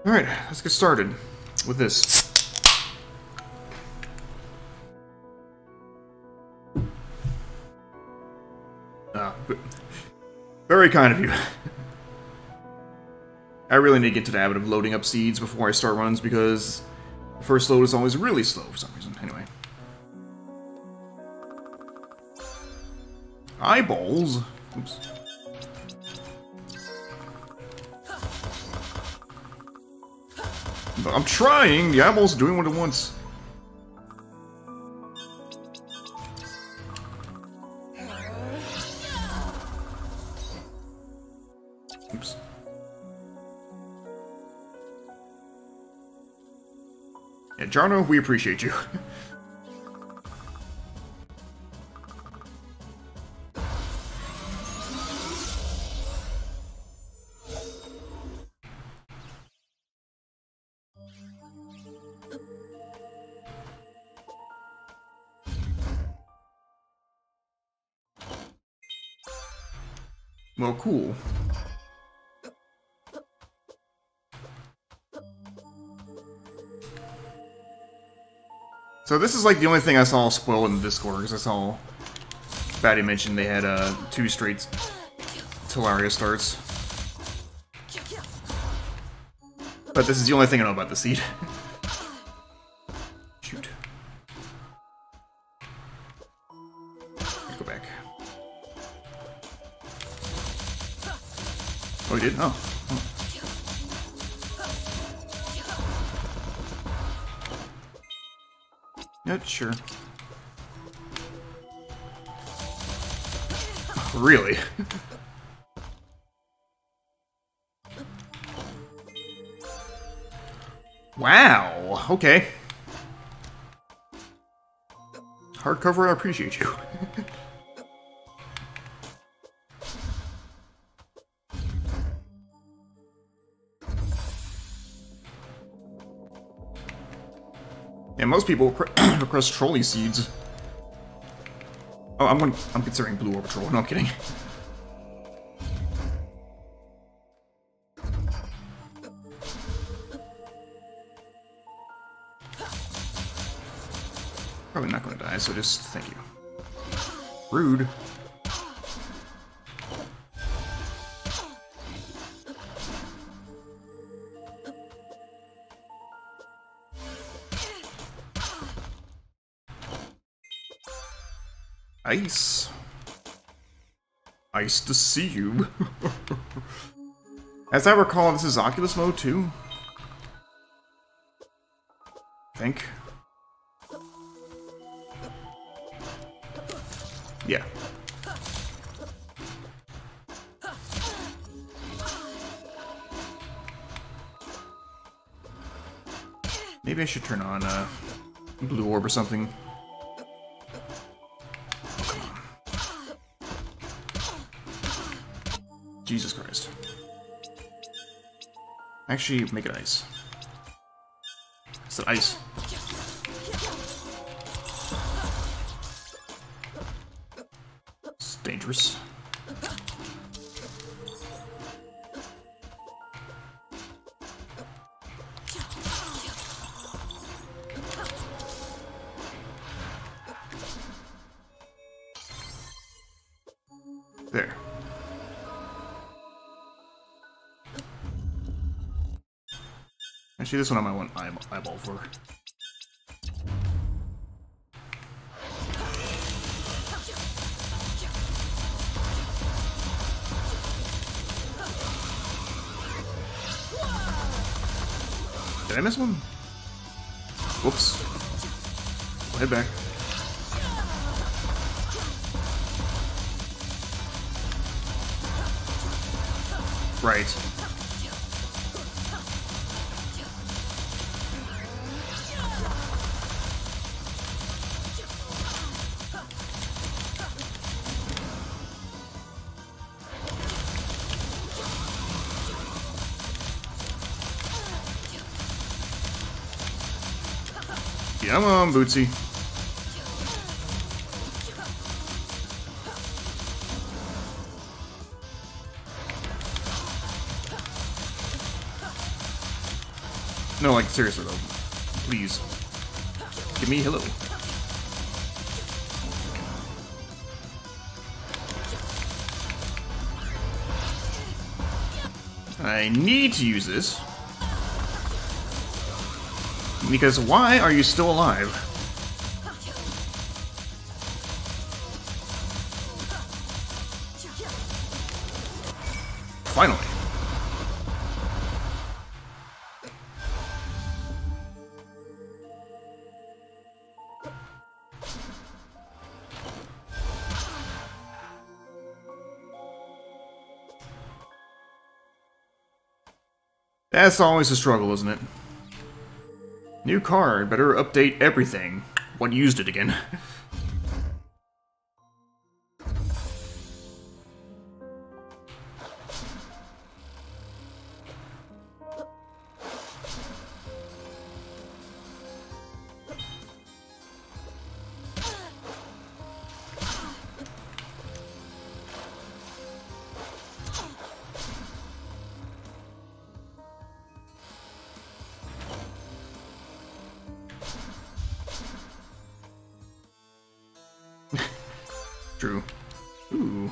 Alright, let's get started with this. Very kind of you. I really need to get to the habit of loading up seeds before I start runs because the first load is always really slow for some reason. Anyway. Eyeballs? Oops. I'm trying! The eyeball's doing what it wants. Oops. Yeah, Jarno, we appreciate you. Well, cool. So this is like the only thing I saw spoiled in the Discord, because I saw Batty mentioned they had 2 straight Talaria starts. But this is the only thing I know about the seed. Shoot. Go back. Oh, he did? Oh. Yeah, sure. Really? Wow, okay. HardCover, I appreciate you. Yeah, most people request trolley seeds. Oh, I'm considering Blue Orb Troll. No, I'm kidding. Probably not going to die, so just thank you. Rude. Ice. Ice to see you. As I recall, this is Oculus mode too. I think. Yeah. Maybe I should turn on Blue Orb or something. Jesus Christ. Actually, make it ice. It's the ice. It's dangerous. There. Actually, this one I might want eyeball for. Did I miss one? Whoops. We'll head back. Right. Come on, Bootsy. No, like, seriously, though. Please. Give me hello. I need to use this. Because why are you still alive? Finally. That's always a struggle, isn't it? New card, better update everything. What used it again? True. Ooh.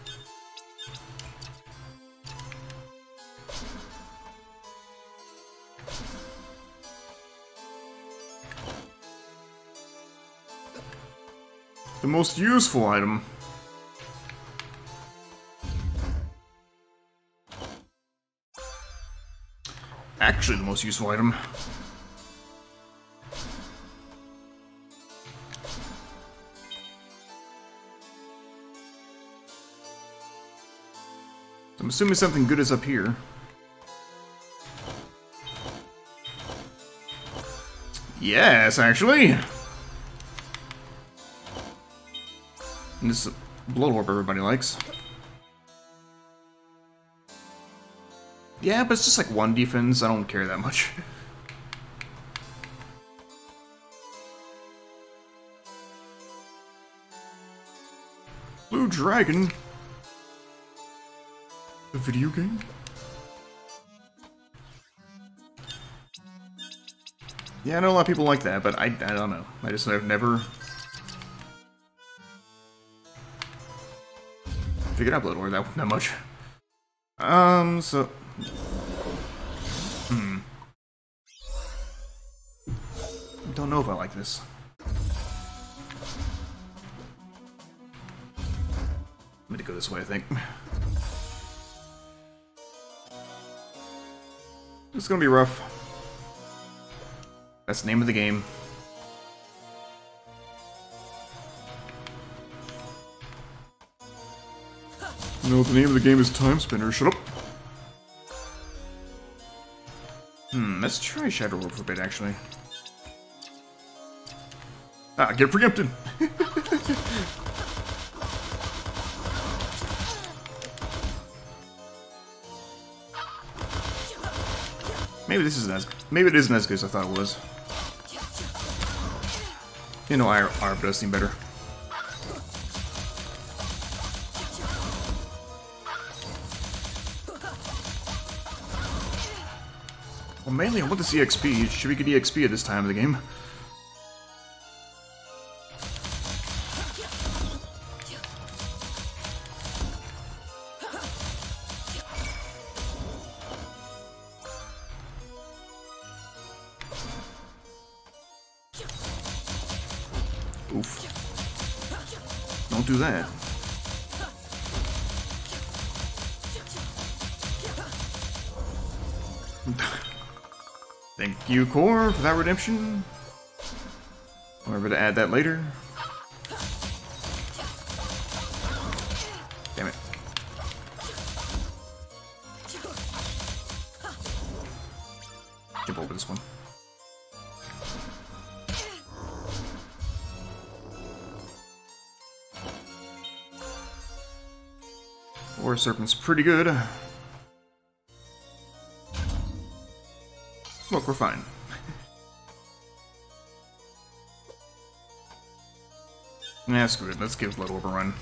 The most useful item. Actually, the most useful item. I'm assuming something good is up here. Yes, actually! And this blood orb everybody likes. Yeah, but it's just like one defense. I don't care that much. Blue Dragon? A video game? Yeah, I know a lot of people like that, but I don't know. I've never figured out Blood Orb that much. So... Don't know if I like this. I'm gonna go this way, I think. It's gonna be rough. That's the name of the game. No, the name of the game is Timespinner. Shut up. Let's try Shadow Road for a bit, actually. Ah, get preempted! Maybe this isn't as... Maybe it isn't as good as I thought it was. You know, ARB does seem better. Well, mainly I want this EXP. Should we get EXP at this time of the game? Oof. Don't do that. Thank you, Core, for that redemption. Remember to add that later. Damn it. Jump over this one. War Serpent's pretty good. Look, we're fine. Nah, screw it. Let's give Blood Orb a run.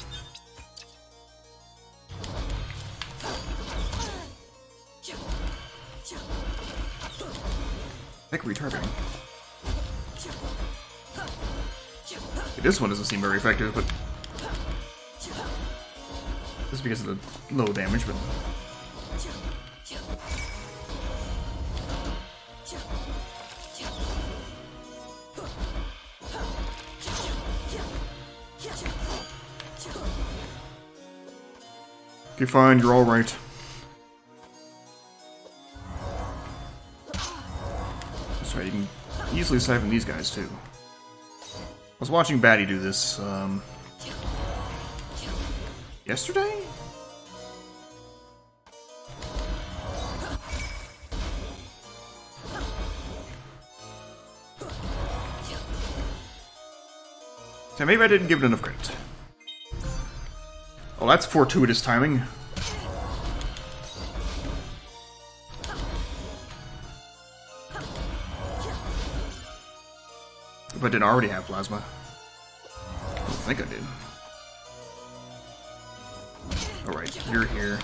Heck, retargeting. Okay, this one doesn't seem very effective, but this is because of the low damage, but okay, fine, you're all right. That's right, you can easily siphon these guys too. I was watching Batty do this, yesterday? So maybe I didn't give it enough credit. Oh, that's fortuitous timing. If I didn't already have plasma. I don't think I did. Alright, you're here.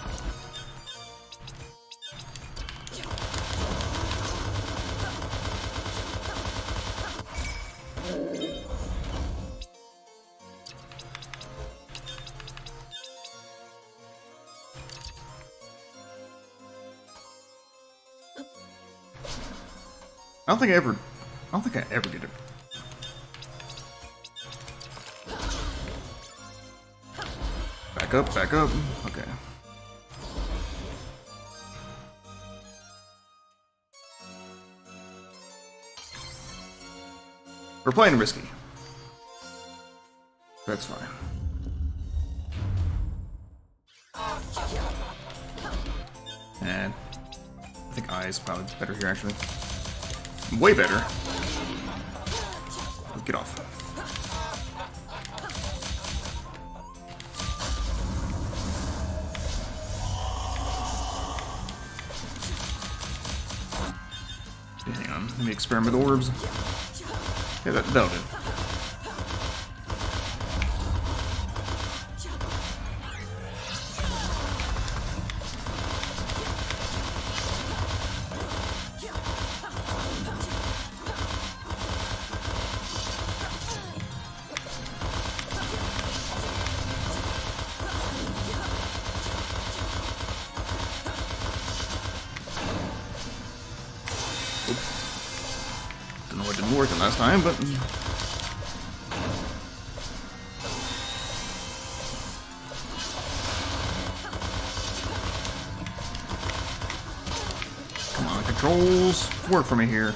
I don't think I ever did it. Back up, back up. Okay. We're playing risky. That's fine. And I think I is probably better here, actually. Way better. Get off. Okay, hang on. Let me experiment with orbs. Yeah, that'll do. Don't know what didn't work the last time, but come on, controls, work for me here.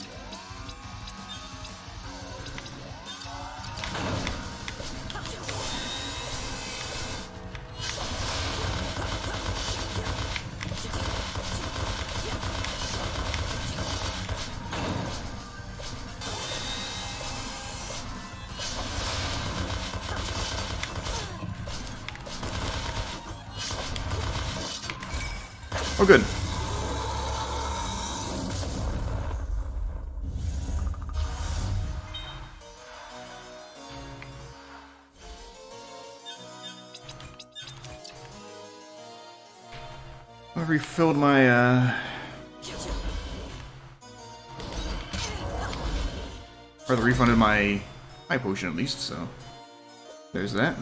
Oh, good. I refilled my, or refunded my high potion at least, so there's that.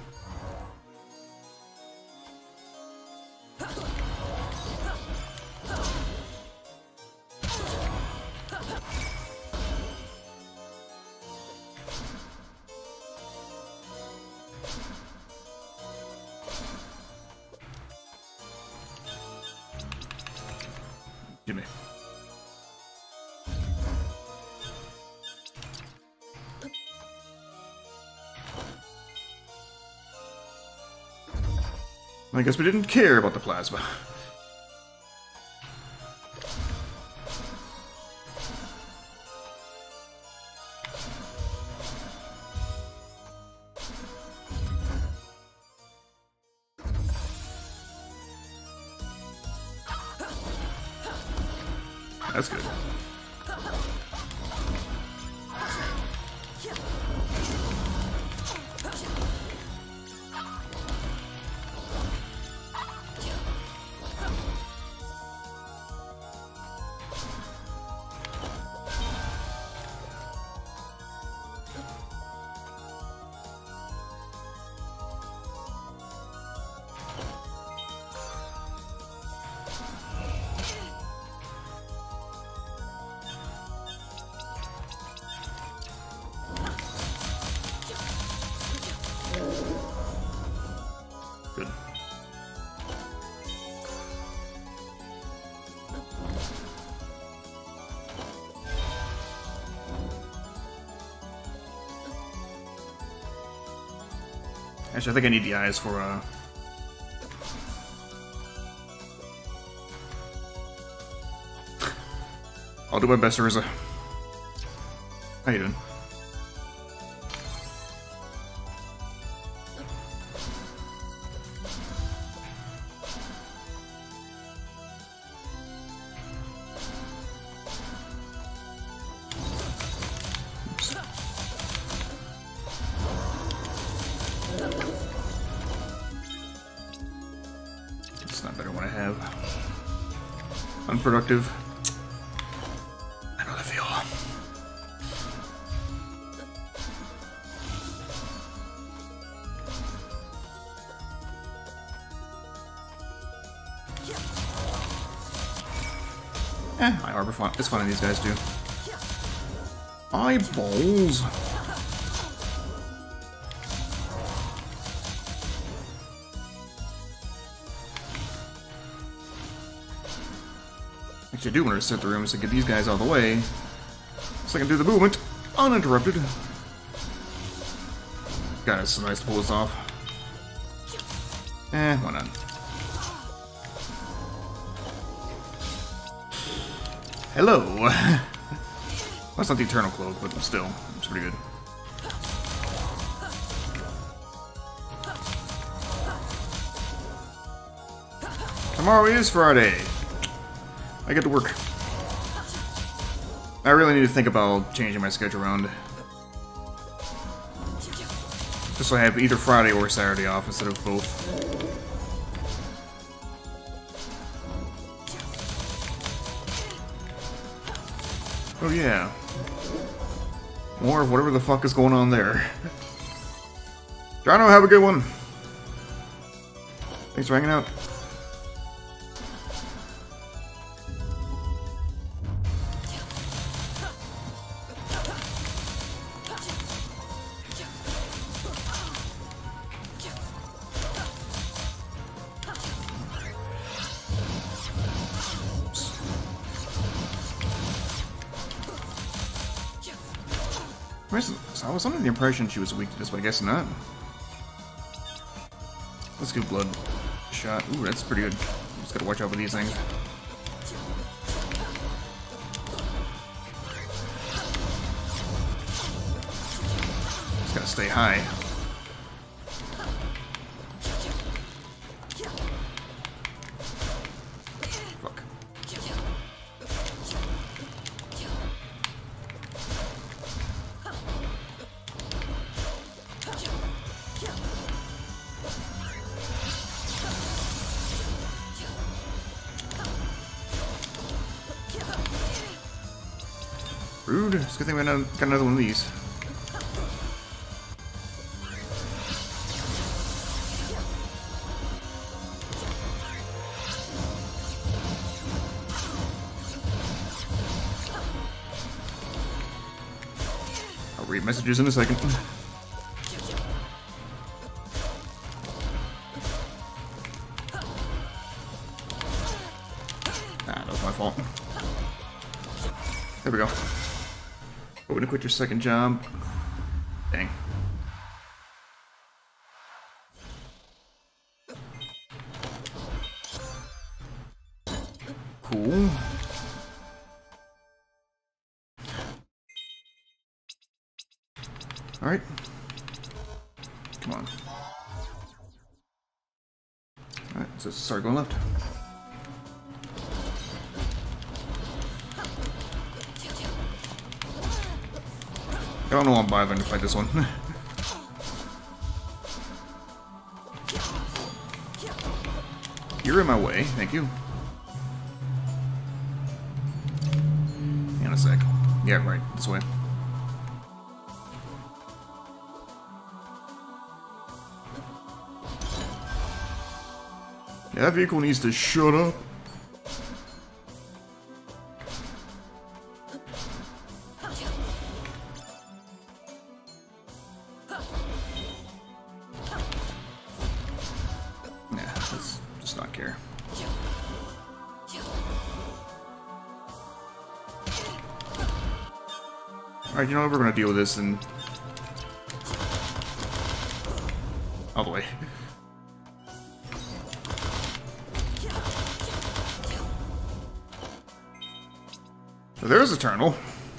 Gimme. I guess we didn't care about the plasma. That's good. Actually, I think I need the eyes for, I'll do my best, Urza. How you doing? It's not better when I have unproductive. I know the feel. I harbor fun. It's fun, these guys do. Eyeballs. Actually, I do want to set the rooms to get these guys out of the way, so I can do the movement uninterrupted. God, it's so nice to pull this off. Why not? Hello! That's not the Eternal Cloak, but still, it's pretty good. Tomorrow is Friday. I get to work. I really need to think about changing my schedule around. Just so I have either Friday or Saturday off instead of both. Oh yeah. More of whatever the fuck is going on there. Jono, have a good one. Thanks for hanging out. I was under the impression she was weak to this, but I guess not. Let's do blood shot. Ooh, that's pretty good. Just gotta watch out for these things. Just gotta stay high. Fuck. Rude. It's a good thing we got another one of these. I'll read messages in a second. That was my fault. There we go. We're gonna quit your second job. Dang. Cool. Alright. Come on. Alright, so start going left. I don't know why I'm bothering to fight this one. You're in my way, thank you. Hang on a sec. Yeah, right, this way. Yeah, that vehicle needs to shut up. Alright, you know what, we're gonna deal with this and all the way. So there's Eternal.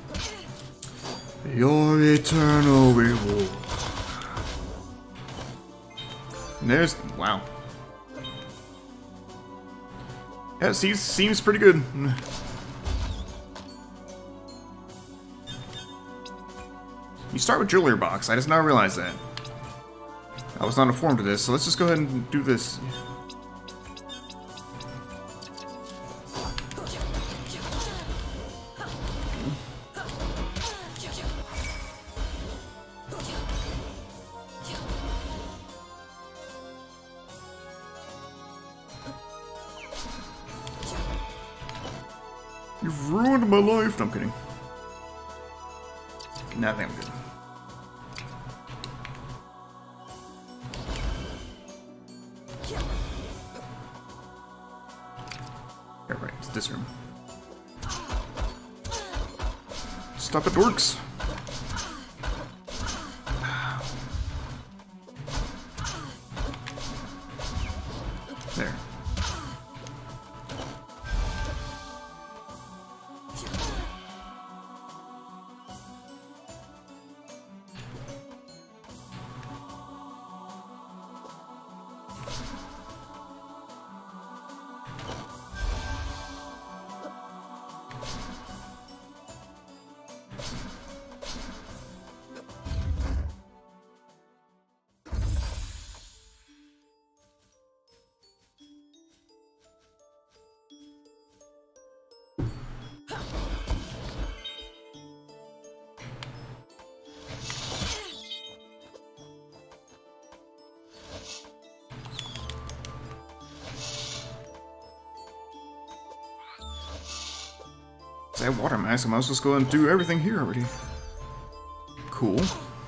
Your eternal reward. And there's... wow. Yeah, seems pretty good. You start with Jewelry Box. I just now realized that. I was not informed of this, so let's just go ahead and do this. You've ruined my life. No, I'm kidding. Nah, I think I'm good. Yeah, right, it's this room. Stop it, dorks! There. That water mask, I might as well just go and do everything here already. Cool.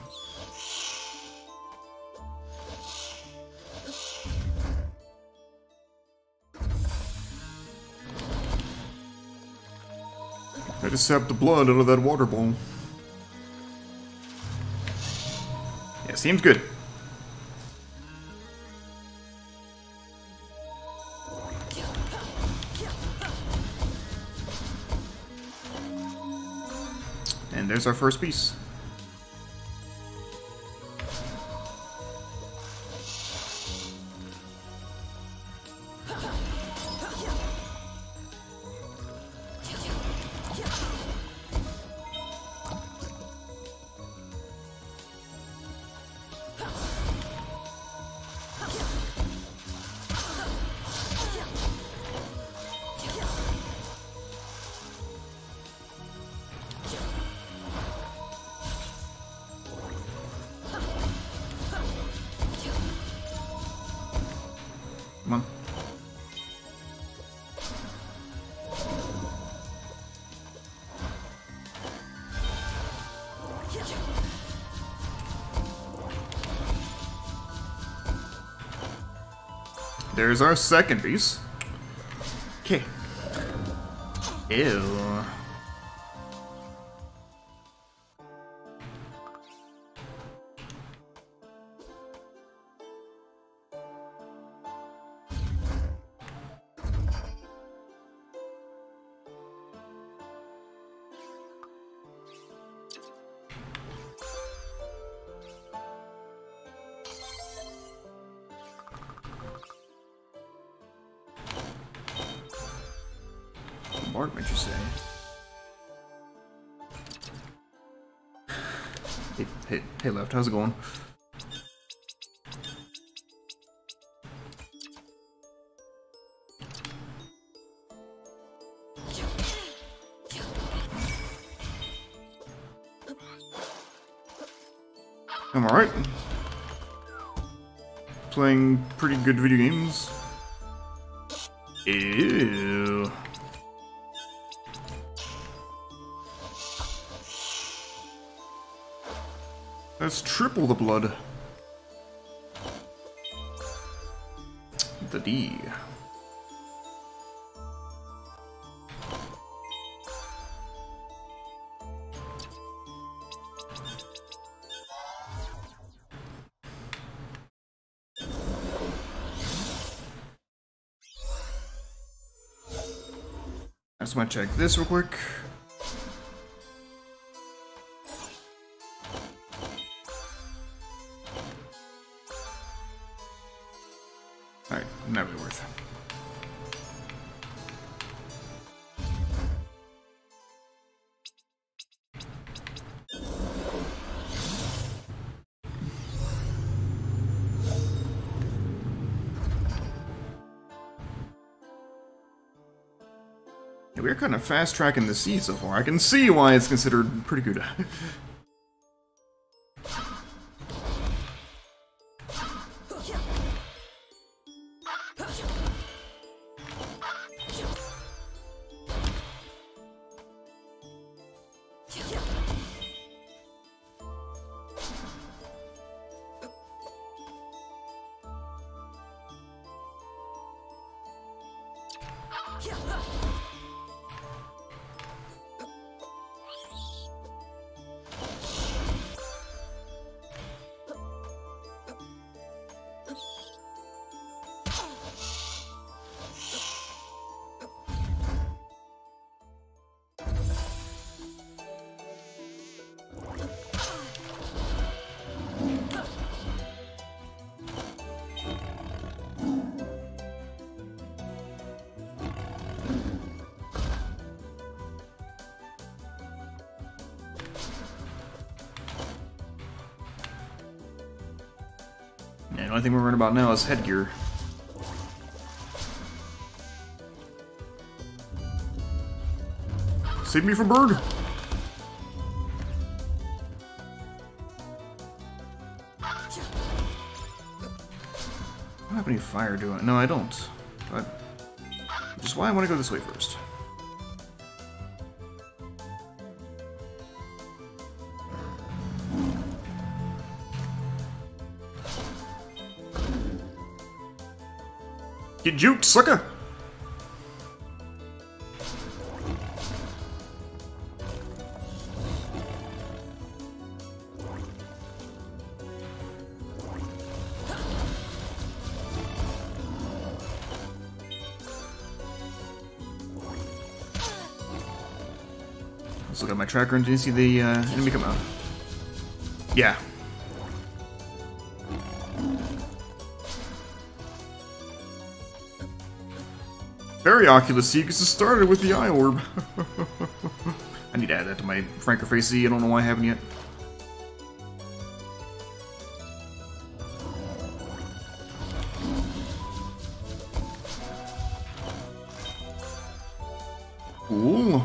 I just sapped the blood out of that water bowl. Yeah, seems good. And there's our first piece. Come on. There's our second piece. Okay. Ew. Bombardment, you say? Hey, left, how's it going? I'm alright. Playing pretty good video games. Ew. That's triple the blood. The D. I just want to check this real quick. Alright, not really worth it. Yeah, we're kind of fast-tracking the sea so far. I can see why it's considered pretty good. Yeah, the only thing we're worried about now is headgear. Save me from bird! I don't have any fire, do I? No, I don't. But which is why I want to go this way first. Get juked, sucker! Let's look at my tracker and see the enemy come out. Yeah. Very Oculus C, because it started with the eye orb. I need to add that to my Franker Face Z. I don't know why I haven't yet. Cool.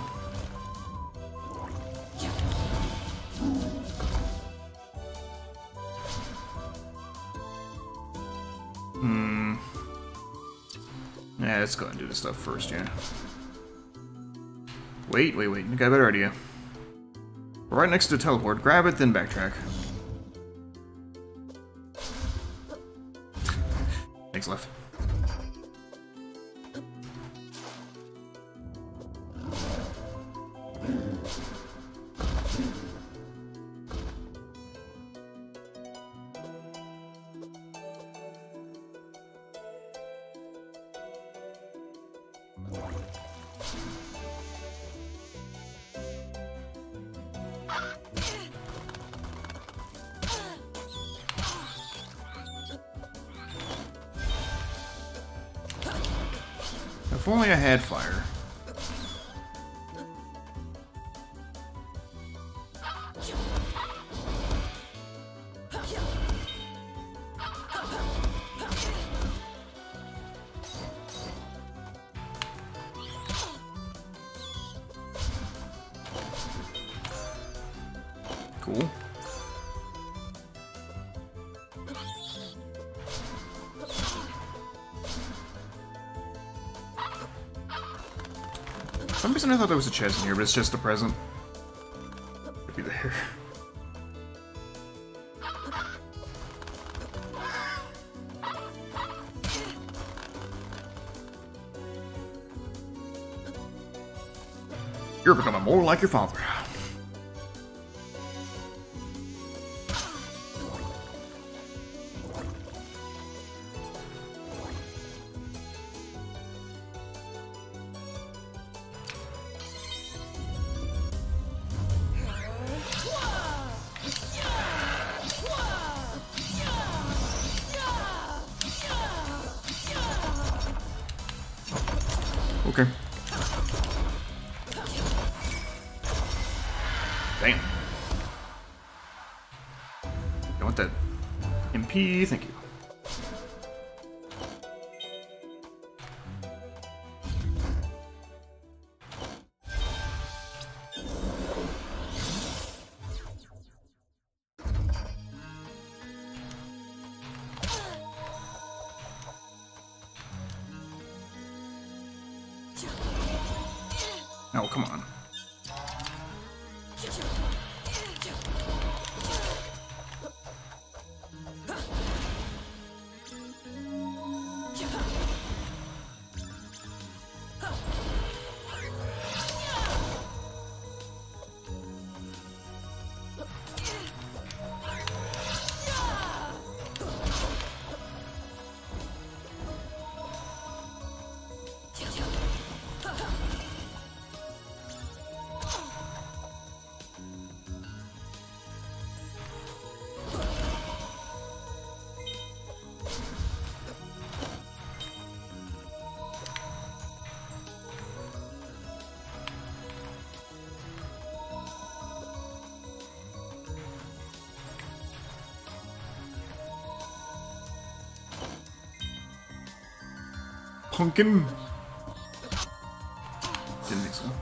Yeah, let's go ahead and do this stuff first, yeah. Wait, I got a better idea. We're right next to the teleport. Grab it, then backtrack. Thanks, left. If only I had fire. Cool. For some reason I thought there was a chest in here, but it's just a present. Could be there. You're becoming more like your father. Damn. I want that MP, thank you. Oh, come on. Pumpkin? Didn't think so.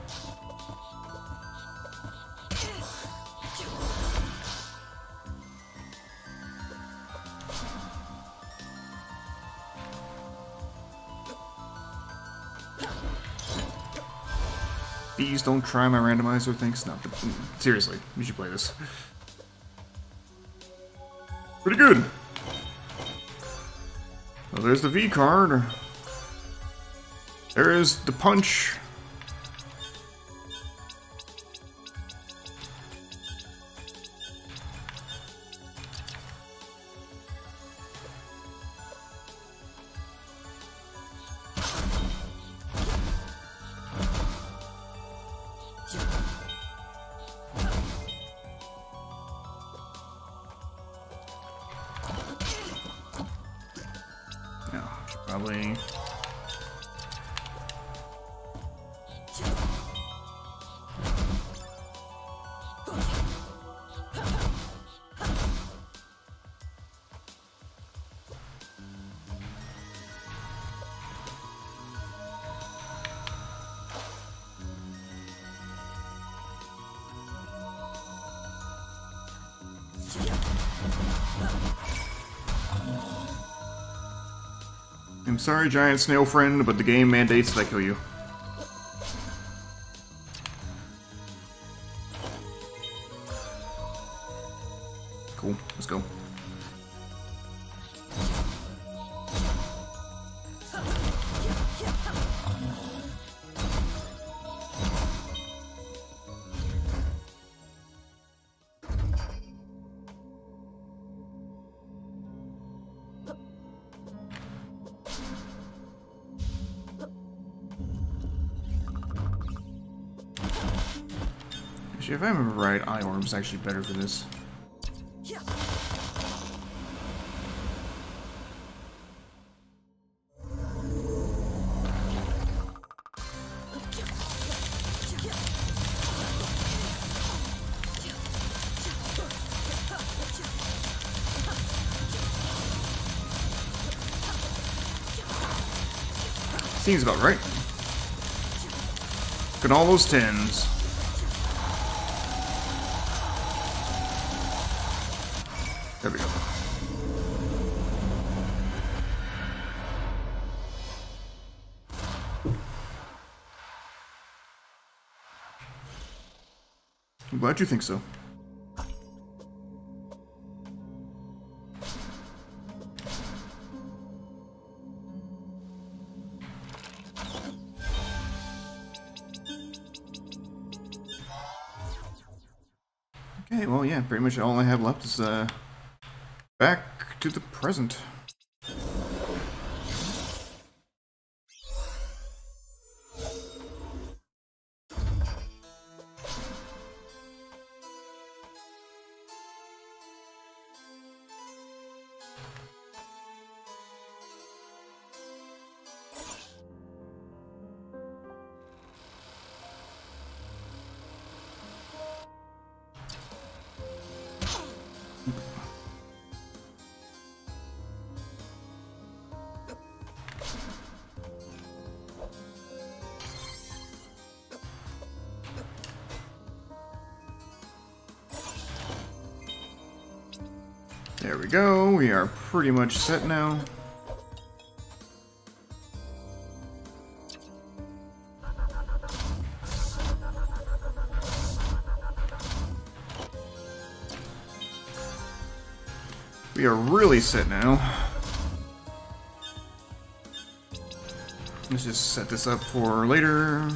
Please don't try my randomizer, thanks. No, but seriously, you should play this. Pretty good. Well, there's the V card. There is the punch. No, should probably. I'm sorry, giant snail friend, but the game mandates that I kill you. Cool, let's go. Actually, if I remember right, Eye Orb's actually better for this. Seems about right. Look at all those 10s. There we go. I'm glad you think so. Okay, well, yeah, pretty much all I have left is, back to the present. There we go. We are pretty much set now. We are really set now. Let's just set this up for later.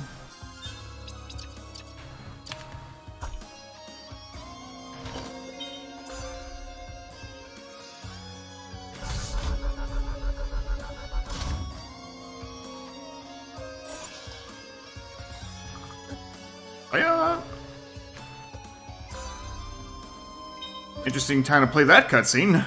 Hiya! Interesting time to play that cutscene.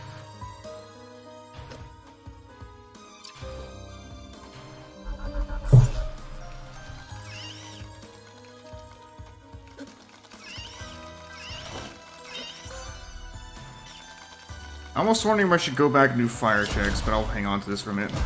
I'm almost wondering if I should go back and do fire checks, but I'll hang on to this for a minute.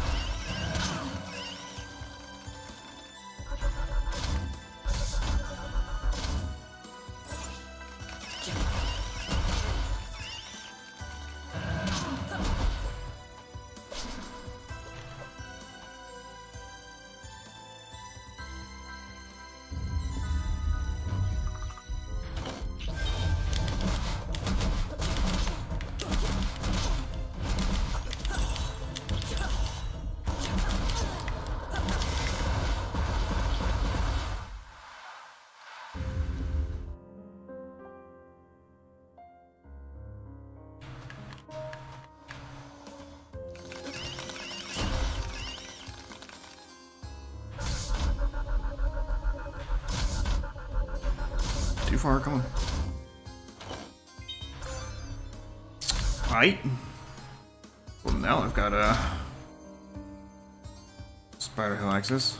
Too far, come on. Right. Well, now I've got a spider hill access.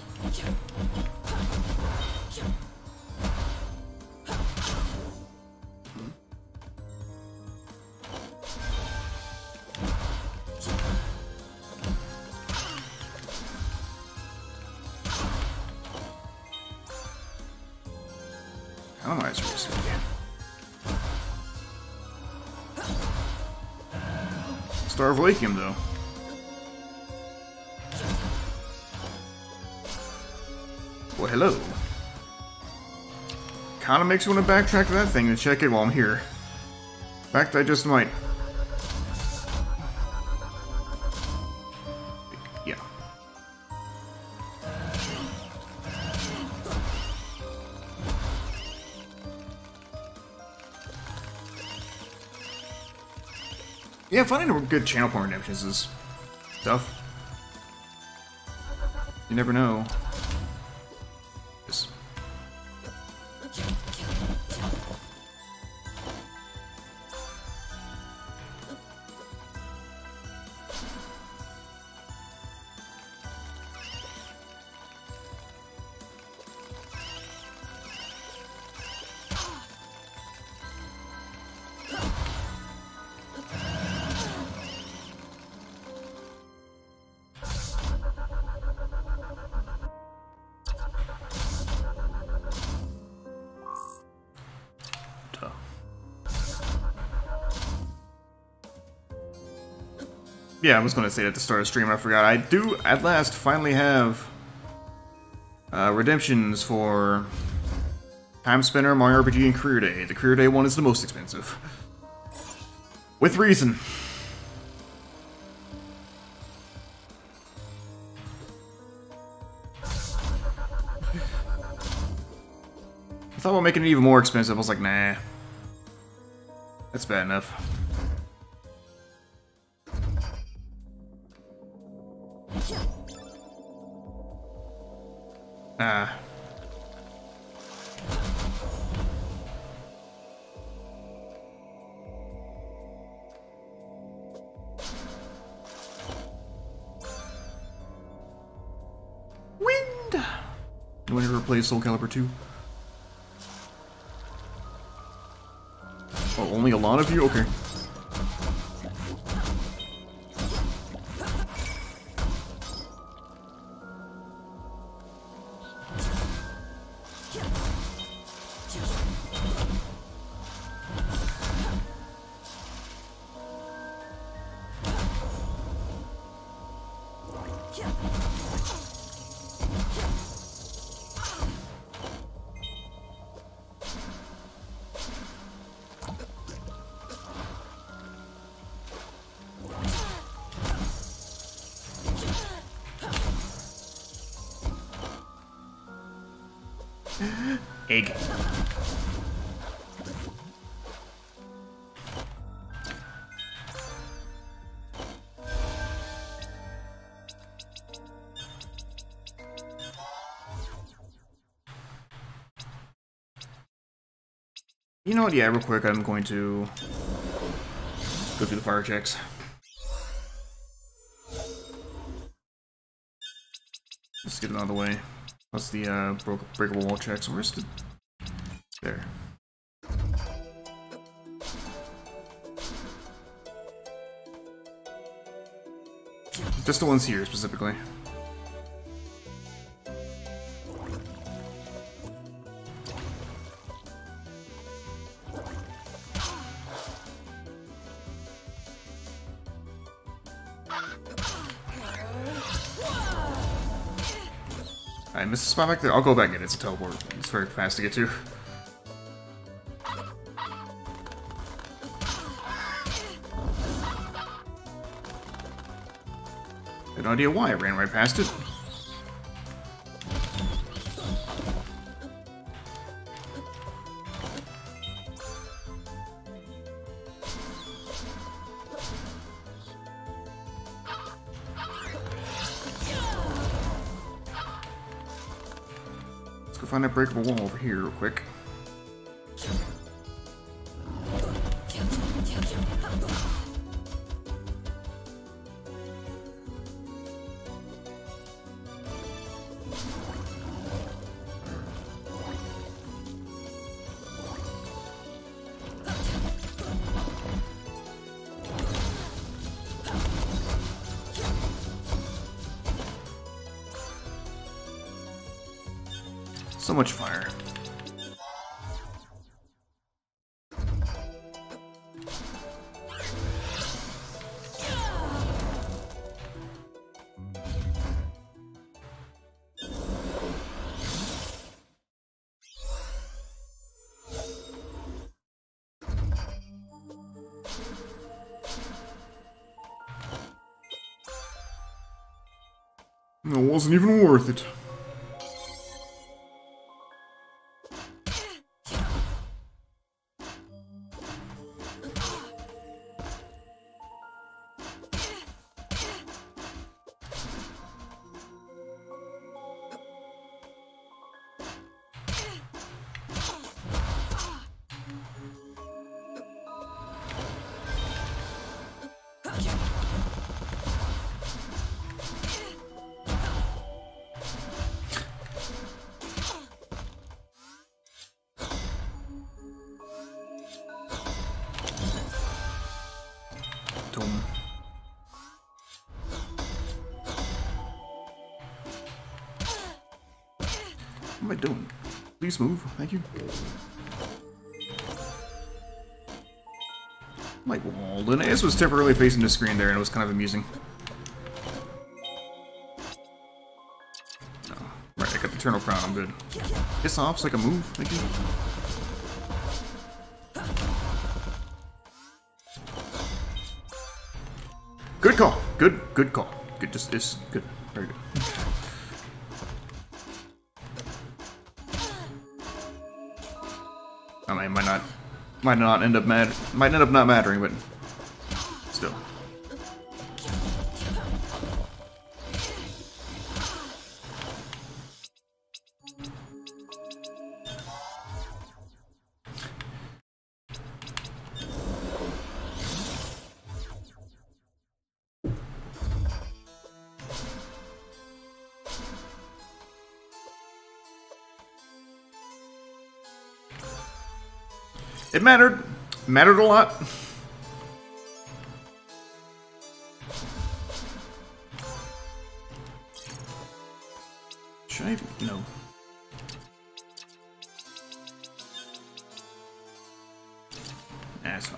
Randomizer this again. Star of Lakium, though. Well, hello. Kinda makes me want to backtrack to that thing and check it while I'm here. In fact, I just might. Yeah. Yeah, finding a good channel point redemptions is tough. You never know. Yes. Yeah, I was going to say that at the start of the stream, I forgot. I do, at last, finally have redemptions for Timespinner, Mario RPG, and Career Day. The Career Day one is the most expensive. With reason. I thought about making it even more expensive. I was like, nah. That's bad enough. Ah. Wind! You want to replace Soul Calibur 2? Oh, only a lot of you? Okay. Egg. You know what? Yeah, real quick, I'm going to go through the fire checks. Let's get them out of the way. Plus the breakable wall checks. Where's the... There. Just the ones here, specifically. I missed a spot back there. I'll go back in. It's a teleport. It's very fast to get to. I had no idea why I ran right past it. Let's go find that breakable wall over here real quick. So much fire. It wasn't even worth it. What am I doing? Please move. Thank you. Like Walden. This was temporarily facing the screen there and it was kind of amusing. No. Right, I got the Eternal Crown. I'm good. Piss off so I can move. Thank you. Good call. Good call. Good, just this. Good. Very good. I mean, might not end up not mattering, but still. It mattered a lot. Should I? No. That's fine.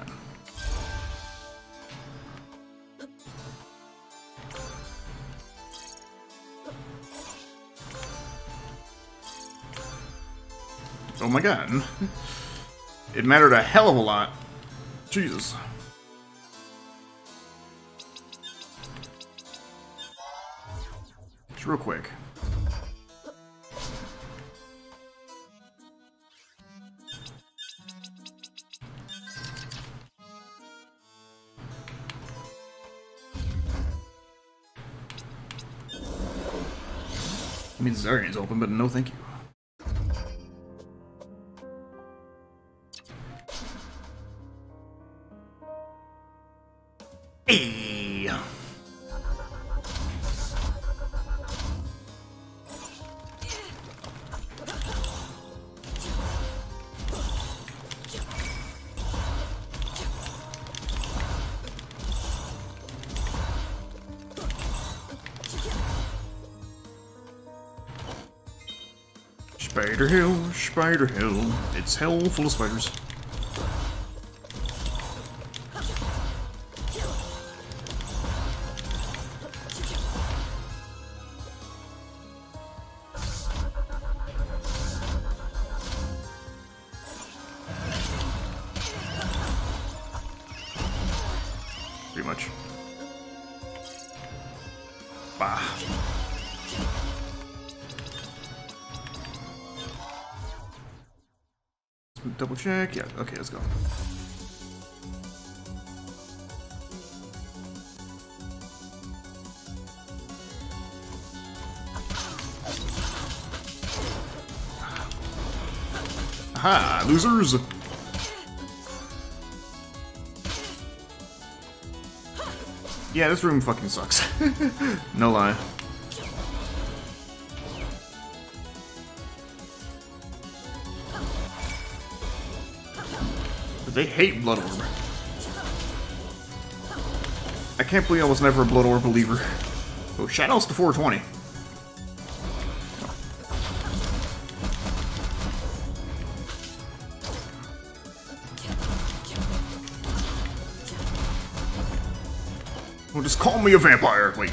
Oh my god. It mattered a hell of a lot. Jesus. Just real quick. means this area's open, but no thank you. Hey! Spider Hill, it's hell full of spiders. Pretty much. Bah. Double check. Yeah, okay, let's go. Aha, losers! Yeah, this room fucking sucks. No lie. They hate Blood Orb. I can't believe I was never a Blood Orb believer. Oh, Shadows to 420. Well, just call me a vampire. Wait.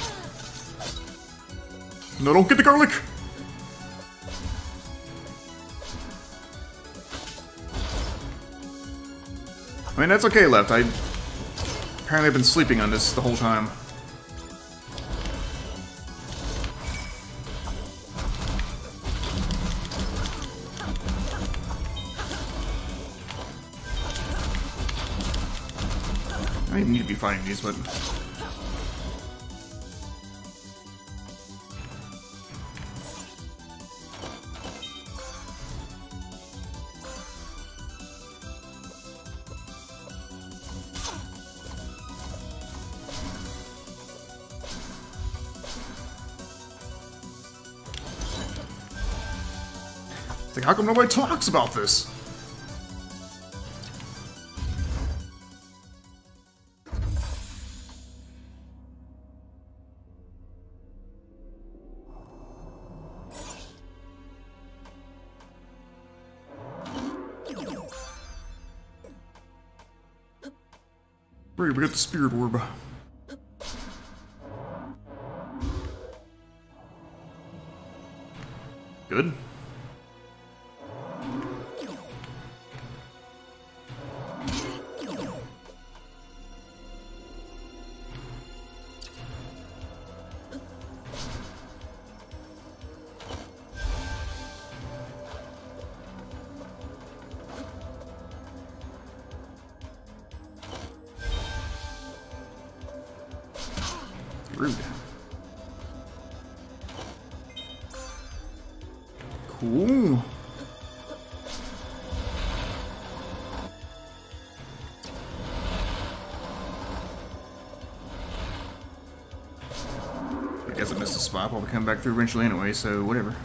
No, don't get the garlic. I mean, that's okay, Left. Apparently I've been sleeping on this the whole time. I didn't need to be fighting these, but... Like, how come nobody talks about this? Great, we got the spirit orb. Good. Rude. Cool. I guess I missed a spot. I'll be coming back through eventually anyway, so whatever.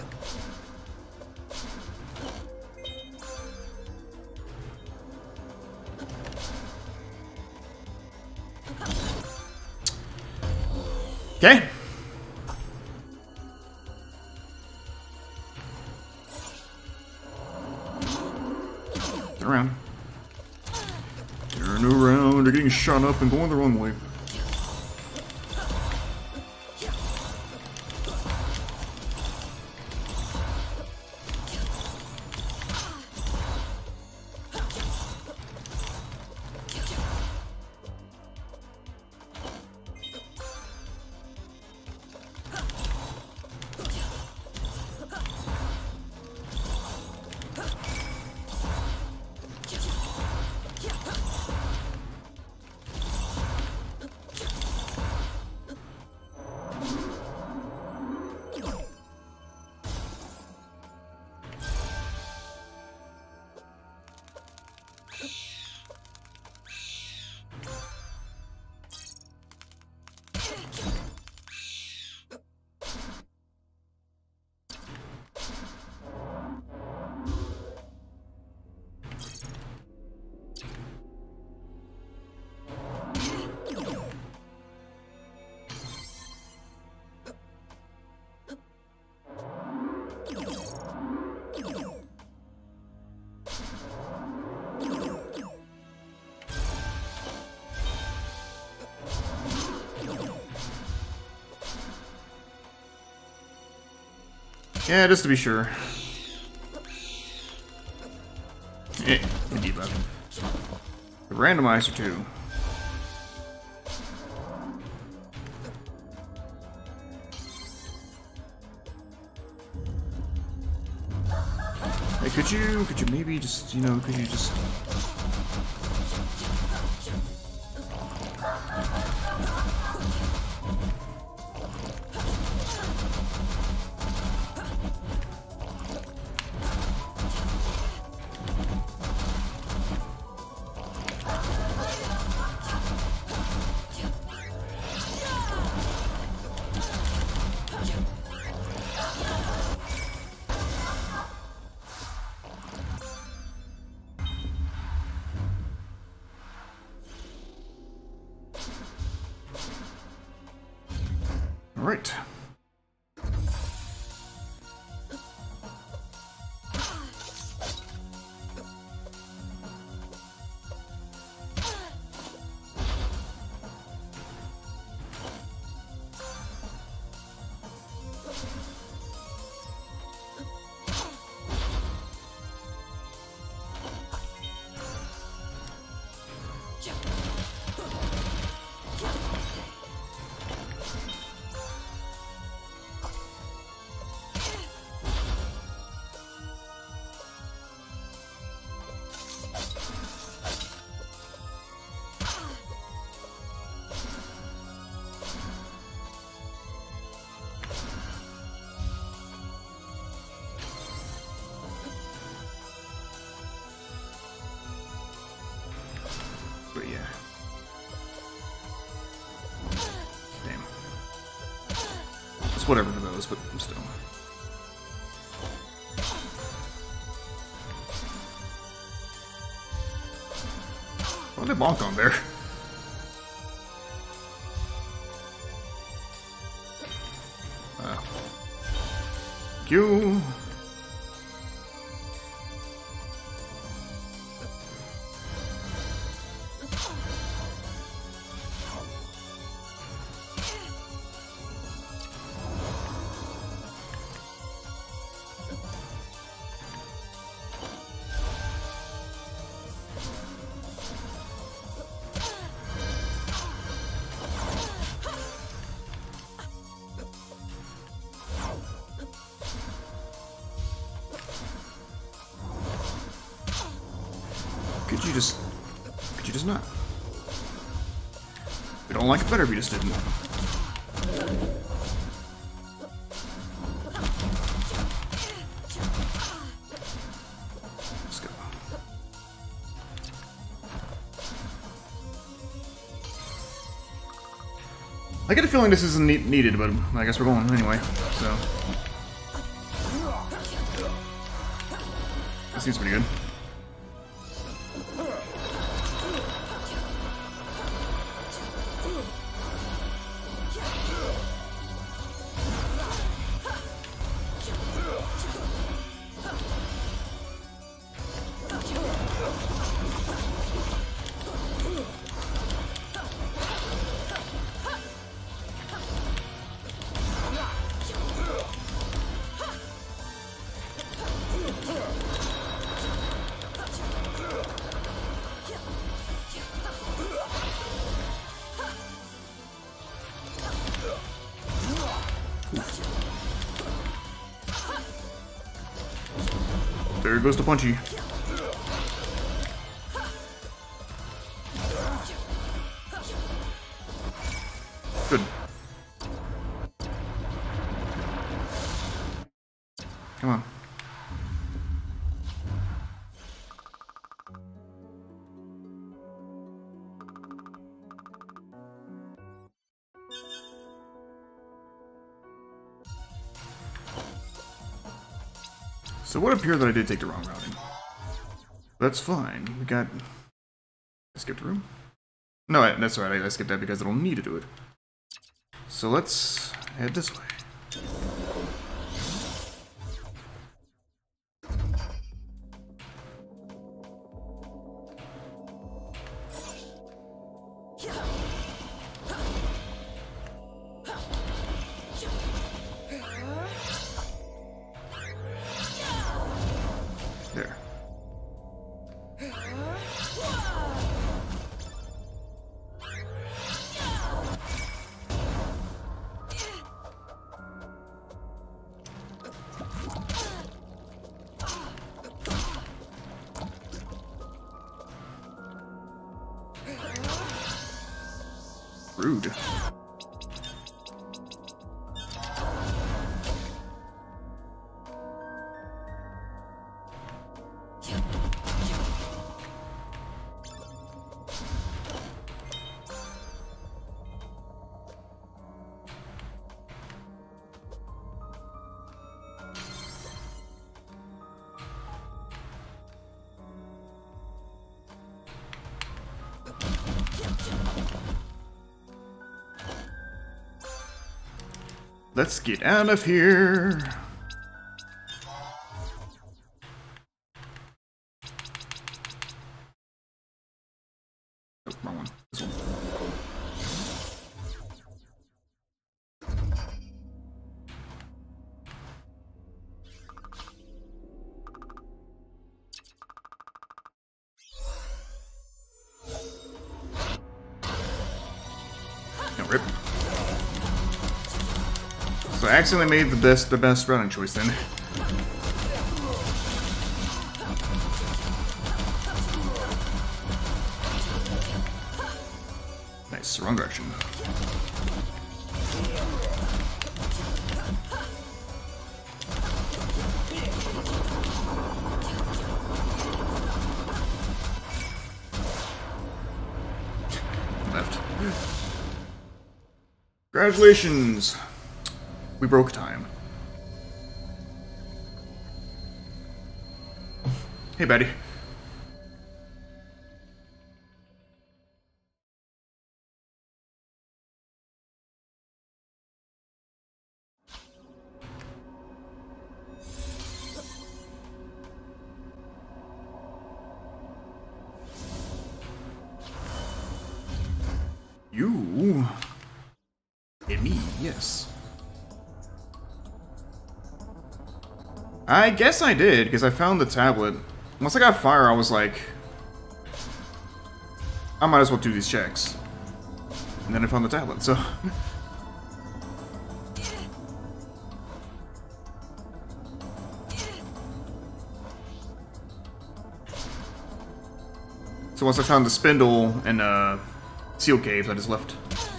Okay. Turn around. Turn around. They're getting shot up and going the wrong way. Yeah, just to be sure. Indeed, left. The randomizer too. Hey, could you maybe just, you know, could you just... All right. But yeah. Damn. It's whatever for those, but still. What did they bonk on there? Q. Could you just not? We don't like it better if you just didn't. Let's go. I get a feeling this isn't needed, but I guess we're going anyway, so. That seems pretty good. There goes the punchy. Good. Come on. So what appeared that I did take the wrong routing. That's fine. We got... I skipped a room? No, that's alright. I skipped that because I don't need to do it. So let's head this way. There. Rude. Let's get out of here. Oh, wrong one. This one. No, rip. So I accidentally made the best running choice then. Nice, wrong direction. Left. Congratulations! We broke time. Hey, buddy. You and me, yes. I guess I did, because I found the tablet. Once I got fire, I was like, I might as well do these checks. And then I found the tablet, so... So once I found the spindle and seal caves, I just left.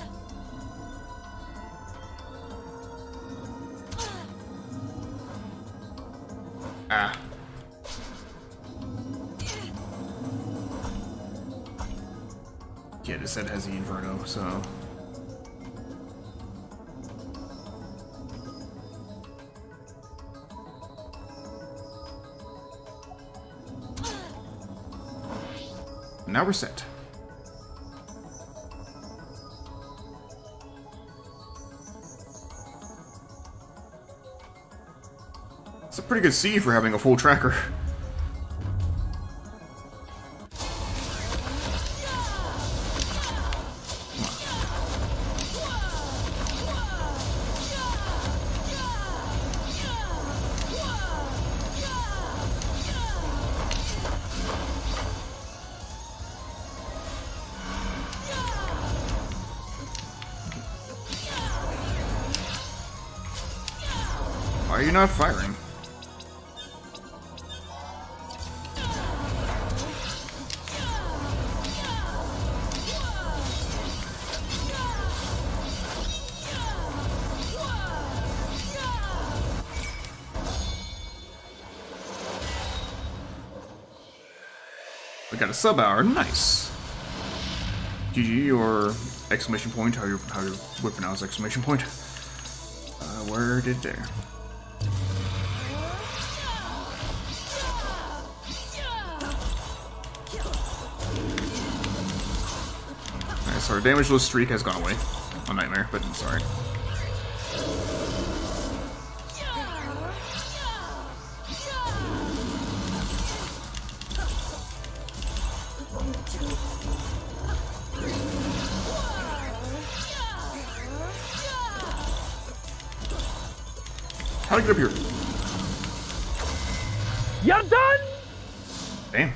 Ah. Yeah, this set has the Inferno, so... Now we're set. It's a pretty good seed for having a full tracker. Why are you not firing? We got a sub hour, nice. GG or exclamation point, how you would pronounce exclamation point. Word it there. Our damage-less streak has gone away. A nightmare, but it's alright. How'd I get up here? You're done! Damn.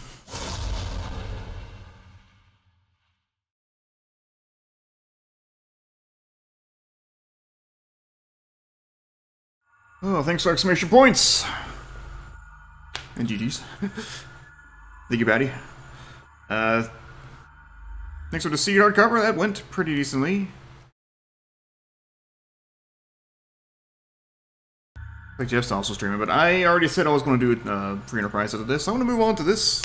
Oh, thanks for exclamation points! And GG's. Thank you, Batty. Thanks for the seed hardcover. That went pretty decently. Like Jeff's also streaming, but I already said I was going to do free enterprise after this. So I'm going to move on to this.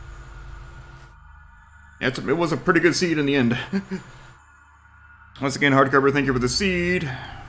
Yeah, it was a pretty good seed in the end. Once again, hardcover, thank you for the seed.